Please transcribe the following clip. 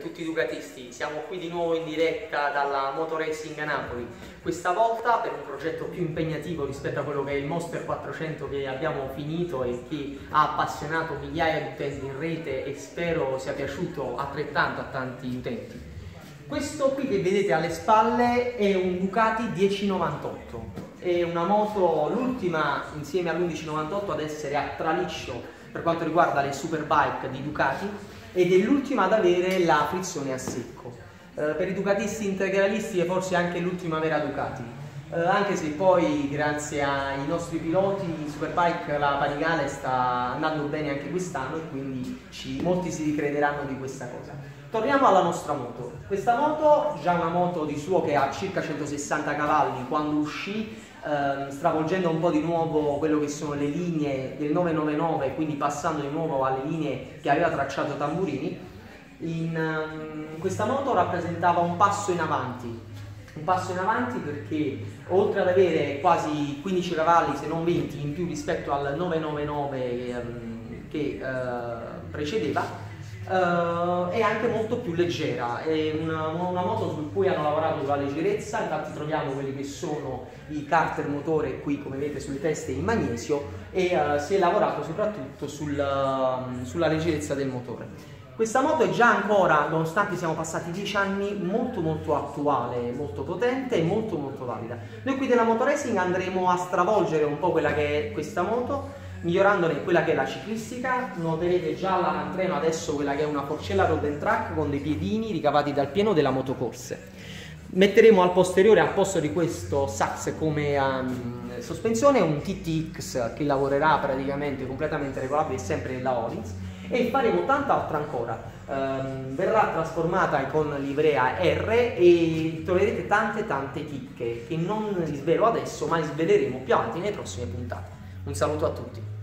tutti i ducatisti, siamo qui di nuovo in diretta dalla Moto Racing a Napoli, questa volta per un progetto più impegnativo rispetto a quello che è il Monster 400 che abbiamo finito e che ha appassionato migliaia di utenti in rete e spero sia piaciuto altrettanto a tanti utenti. Questo qui che vedete alle spalle è un Ducati 1098, è una moto, l'ultima insieme all'1198 ad essere a traliccio per quanto riguarda le superbike di Ducati ed è l'ultima ad avere la frizione a secco. Per i ducatisti integralisti è forse anche l'ultima vera Ducati, anche se poi grazie ai nostri piloti in Superbike la Panigale sta andando bene anche quest'anno e quindi molti si ricrederanno di questa cosa. Torniamo alla nostra moto. Questa moto, già una moto di suo che ha circa 160 cavalli quando uscì, stravolgendo un po' di nuovo quello che sono le linee del 999, quindi passando di nuovo alle linee che aveva tracciato Tamburini. Questa moto rappresentava un passo in avanti perché oltre ad avere quasi 15 cavalli se non 20 in più rispetto al 999 che precedeva, è anche molto più leggera, è una moto su cui hanno lavorato sulla leggerezza, infatti troviamo quelli che sono i carter motore qui come vedete sulle teste in magnesio e si è lavorato soprattutto sulla leggerezza del motore. Questa moto è già ancora, nonostante siamo passati 10 anni, molto attuale, molto potente e molto valida. Noi qui della Moto Racing andremo a stravolgere un po' quella che è questa moto, migliorandone quella che è la ciclistica. Noterete già all'avantreno adesso quella che è una forcella road and track con dei piedini ricavati dal pieno della motocorse. Metteremo al posteriore, al posto di questo Sachs come sospensione, un TTX che lavorerà praticamente completamente regolabile sempre nella Oryx, e faremo tanta altra ancora. Verrà trasformata con livrea R e troverete tante chicche che non vi svelo adesso ma li sveleremo più avanti nelle prossime puntate. Un saluto a tutti.